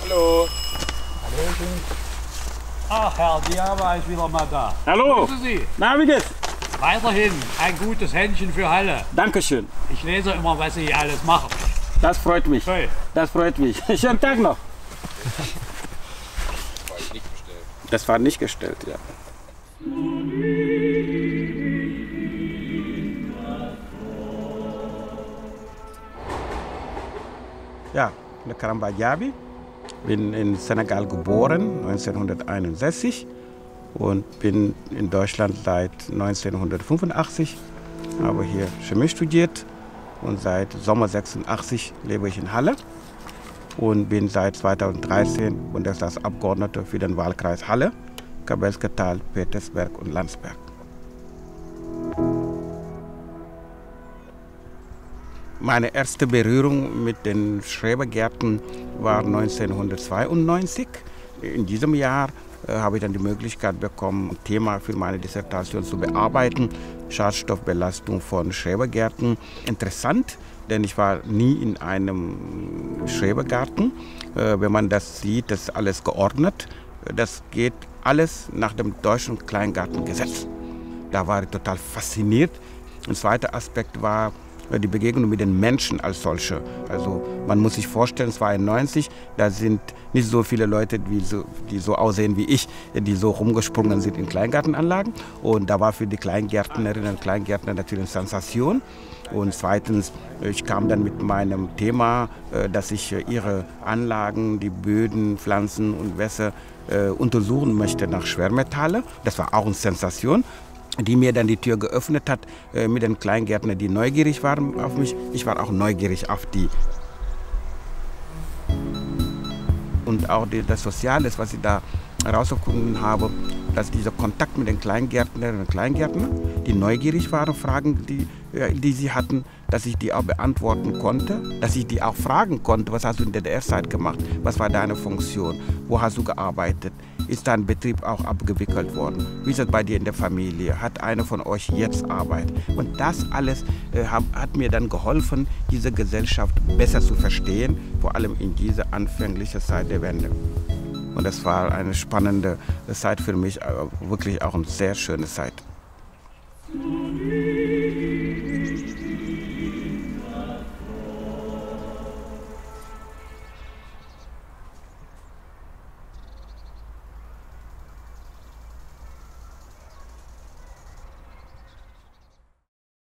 Hallo. Hallöchen. Ach, Herr Diawa ist wieder mal da. Hallo. Grüße Sie. Na, wie geht's? Weiterhin ein gutes Händchen für Halle. Dankeschön. Ich lese immer, was Sie alles machen. Das freut mich. Toll. Das freut mich. Schönen Tag noch. Das war nicht gestellt, ja. Ja, Karamba Diaby. Bin in Senegal geboren, 1961. Und bin in Deutschland seit 1985. Habe hier Chemie studiert. Und seit Sommer 86 lebe ich in Halle. Und bin seit 2013 Bundestagsabgeordneter für den Wahlkreis Halle, Kabelske-Tal, Petersberg und Landsberg. Meine erste Berührung mit den Schrebergärten war 1992. In diesem Jahr habe ich dann die Möglichkeit bekommen, ein Thema für meine Dissertation zu bearbeiten, Schadstoffbelastung von Schrebergärten. Interessant, denn ich war nie in einem Schrebergarten. Wenn man das sieht, das ist alles geordnet. Das geht alles nach dem deutschen Kleingartengesetz. Da war ich total fasziniert. Ein zweiter Aspekt war die Begegnung mit den Menschen als solche. Also man muss sich vorstellen, 1992, da sind nicht so viele Leute, die so aussehen wie ich, die so rumgesprungen sind in Kleingartenanlagen. Und da war für die Kleingärtnerinnen und Kleingärtner natürlich eine Sensation. Und zweitens, ich kam dann mit meinem Thema, dass ich ihre Anlagen, die Böden, Pflanzen und Wässer untersuchen möchte nach Schwermetalle. Das war auch eine Sensation, die mir dann die Tür geöffnet hat mit den Kleingärtnern, die neugierig waren auf mich. Ich war auch neugierig auf die. Und auch das Soziale, was ich da herausgefunden habe, dass dieser Kontakt mit den Kleingärtnerinnen und Kleingärtnern, die neugierig waren, Fragen, die sie hatten, dass ich die auch beantworten konnte, dass ich die auch fragen konnte, was hast du in der DDR-Zeit gemacht, was war deine Funktion, wo hast du gearbeitet, ist dein Betrieb auch abgewickelt worden, wie ist es bei dir in der Familie, hat einer von euch jetzt Arbeit? Und das alles hat mir dann geholfen, diese Gesellschaft besser zu verstehen, vor allem in dieser anfänglichen Zeit der Wende. Und das war eine spannende Zeit für mich, wirklich auch eine sehr schöne Zeit.